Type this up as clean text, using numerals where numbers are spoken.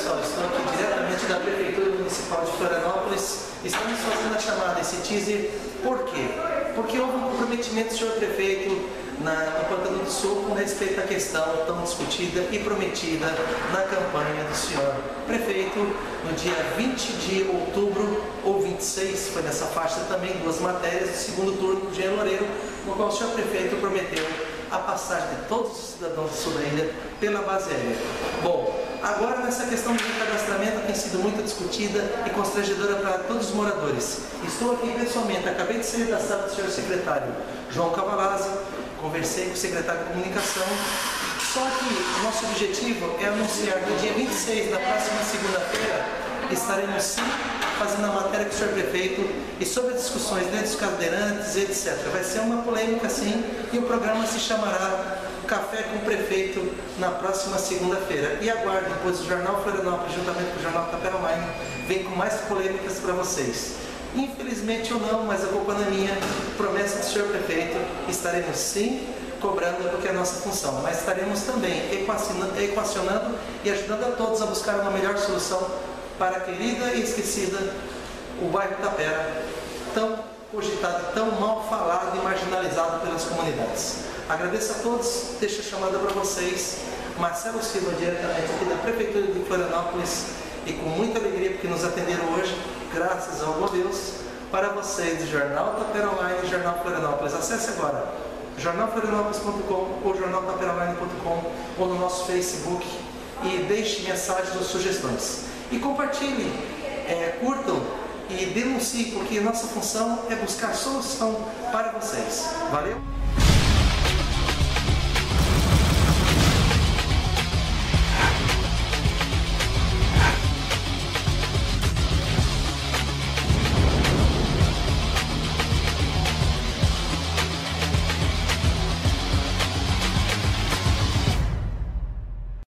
pessoal, estou aqui diretamente da Prefeitura Municipal de Florianópolis. Estamos fazendo a chamada, esse teaser, por quê? Porque houve um comprometimento do senhor prefeito no Pantano do Sul com respeito à questão tão discutida e prometida na campanha do senhor prefeito no dia 20 de outubro ou 26, foi nessa faixa também, duas matérias do segundo turno do Engenheiro Loureiro, no qual o senhor prefeito prometeu a passagem de todos os cidadãos do sul da ilha pela base aérea. Bom, agora nessa questão do recadastramento tem sido muito discutida e constrangedora para todos os moradores. Estou aqui pessoalmente, acabei de sair da sala do senhor secretário João Cavalazzi, conversei com o secretário de comunicação, só que o nosso objetivo é anunciar que no dia 26, na próxima segunda-feira, estaremos sim fazendo a matéria com o senhor prefeito e sobre as discussões dentro dos cadeirantes, etc. Vai ser uma polêmica sim e o programa se chamará Café com o Prefeito na próxima segunda-feira. E aguardem, pois o Jornal Florianópolis, juntamente com o Jornal Tapera Online, vem com mais polêmicas para vocês. Infelizmente ou não, mas a culpa não é minha, promessa do senhor prefeito, estaremos sim cobrando porque é a nossa função, mas estaremos também equacionando e ajudando a todos a buscar uma melhor solução para a querida e esquecida, o bairro Tapera, tão cogitado, tão mal falado e marginalizado pelas comunidades. Agradeço a todos, deixo a chamada para vocês, Marcelo Silva, diretamente aqui da Prefeitura de Florianópolis, e com muita alegria porque nos atenderam hoje, graças ao bom Deus, para vocês do Jornal Tapera Online e Jornal Florianópolis. Acesse agora jornalflorianópolis.com ou jornaltaperaonline.com ou no nosso Facebook e deixe mensagens ou sugestões. E compartilhem, curtam e denunciem, porque nossa função é buscar solução para vocês. Valeu?